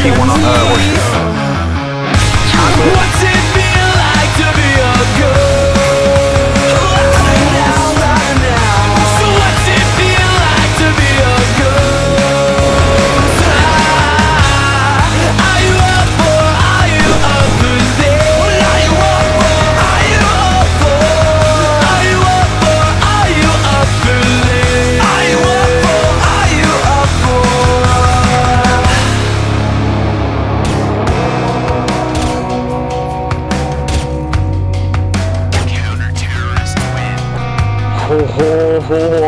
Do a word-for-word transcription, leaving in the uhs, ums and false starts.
she wanna, uh, worship. Chocolate. What's it feel like to be a girl? Right now, right now. So what's it feel like to be a girl? Ah, are you up for, are you up for this? What are you up for? Are you up for? Are you up for, are you up for this? Are you up for, are you up for? Ho ho ho